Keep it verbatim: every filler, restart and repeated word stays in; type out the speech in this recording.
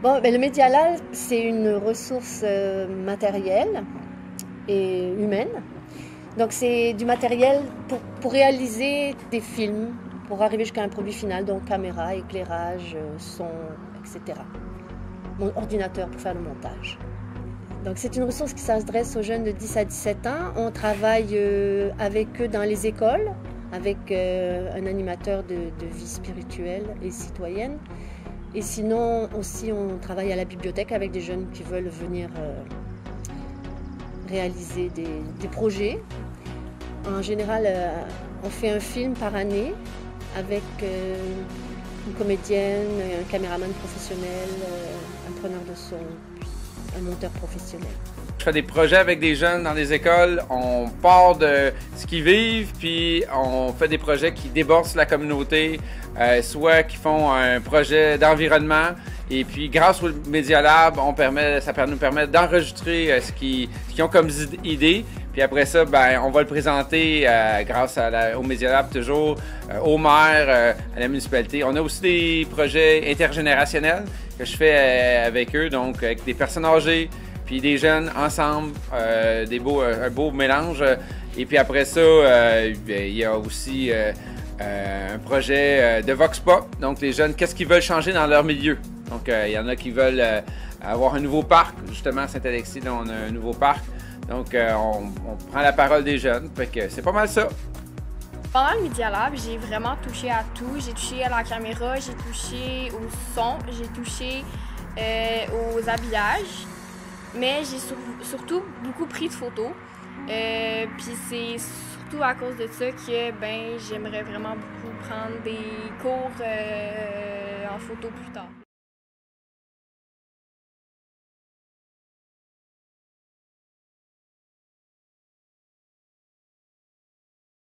Bon, ben, le Media Lab, c'est une ressource euh, matérielle et humaine. Donc, c'est du matériel pour, pour réaliser des films, pour arriver jusqu'à un produit final, donc caméra, éclairage, euh, son, et cetera. Mon ordinateur pour faire le montage. Donc, c'est une ressource qui s'adresse aux jeunes de dix à dix-sept ans. On travaille euh, avec eux dans les écoles, avec euh, un animateur de, de vie spirituelle et citoyenne. Et sinon, aussi, on travaille à la bibliothèque avec des jeunes qui veulent venir euh, réaliser des, des projets. En général, euh, on fait un film par année avec euh, une comédienne, un caméraman professionnel, euh, un preneur de son, un monteur professionnel. Je fais des projets avec des jeunes dans les écoles, on part de ce qu'ils vivent, puis on fait des projets qui débordent sur la communauté, euh, soit qui font un projet d'environnement, et puis grâce au Media Lab, on permet, ça nous permet d'enregistrer euh, ce qu'ils ce qu'ils ont comme idée, puis après ça, ben, on va le présenter euh, grâce à la, au Media Lab toujours, euh, au maire, euh, à la municipalité. On a aussi des projets intergénérationnels que je fais euh, avec eux, donc avec des personnes âgées, puis des jeunes ensemble, euh, des beaux, un beau mélange. Et puis après ça, euh, il y a aussi euh, euh, un projet euh, de Vox Pop. Donc les jeunes, qu'est-ce qu'ils veulent changer dans leur milieu? Donc euh, il y en a qui veulent euh, avoir un nouveau parc. Justement, à Saint-Alexis, là, on a un nouveau parc. Donc euh, on, on prend la parole des jeunes. Fait que c'est pas mal ça. Pendant le Media Lab, j'ai vraiment touché à tout. J'ai touché à la caméra, j'ai touché au son, j'ai touché euh, aux habillages. Mais j'ai sur, surtout beaucoup pris de photos. Euh, Puis c'est surtout à cause de ça que ben, j'aimerais vraiment beaucoup prendre des cours euh, en photo plus tard.